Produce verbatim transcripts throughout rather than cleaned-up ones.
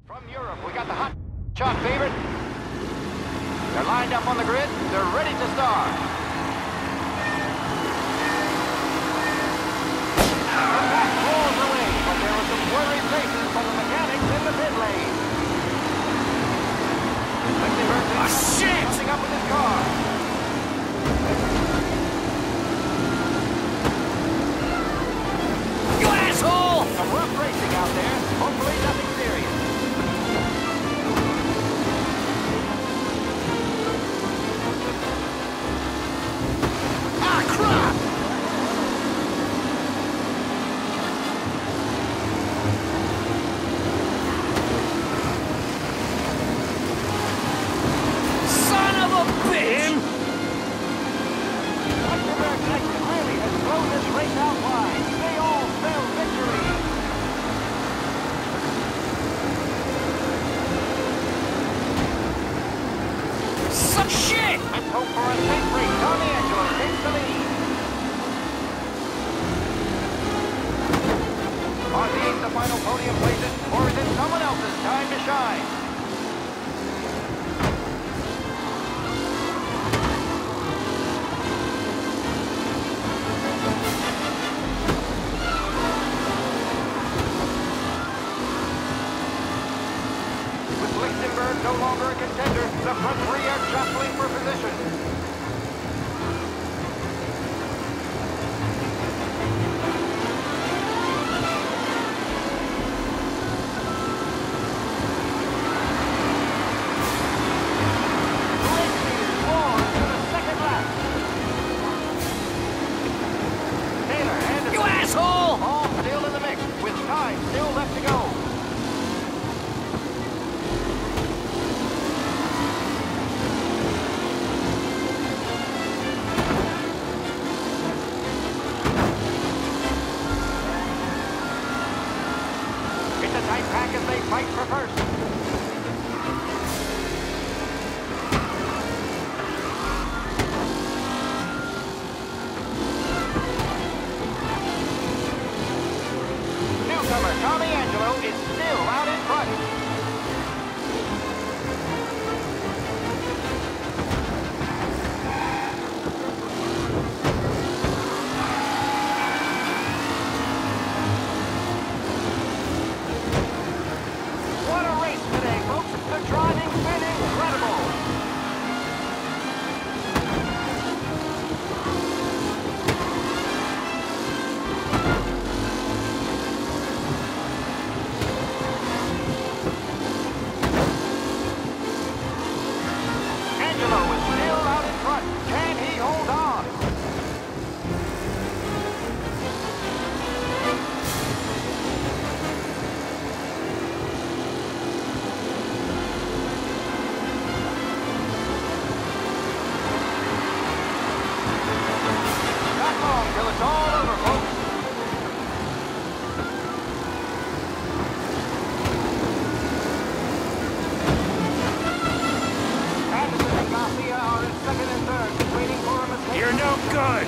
From Europe, we got the hot shot favorite. They're lined up on the grid. They're ready to start. The pack rolls away, but there were some worried faces from the mechanics in the pit lane. Oh, shit! Coming up with his car. You asshole! Some rough racing out there. Hopefully nothing serious. Ah, crap! Son of a bitch! Luxembourg really has blown this race out wide. They all spell victory. Some shit! Let's hope for a safe race. Tommy Angelo takes the lead. Are these the final podium places, or is it someone else's time to shine? With Lichtenberg no longer a contender, the front three are jostling for position. Pack as they fight for first. Newcomer Tommy Angelo is still out in front. Mafia are in second and third, waiting for a mistake. You're no good!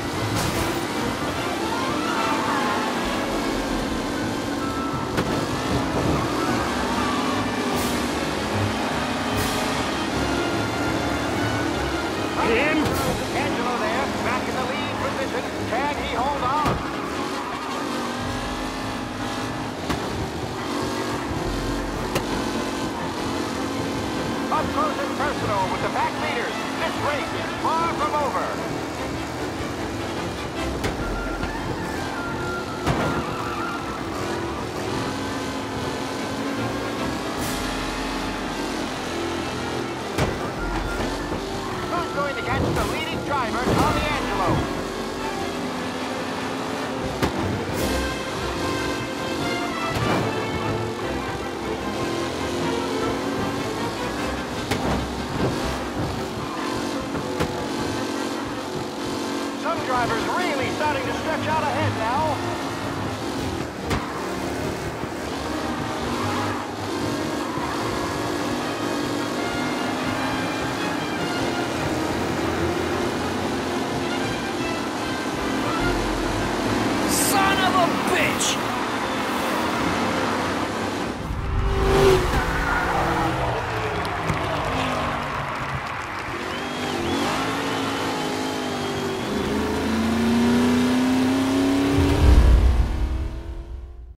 Him? Angelo there, back in the lead position. Can he hold on? Up close and personal with the back leaders. This race is far from over.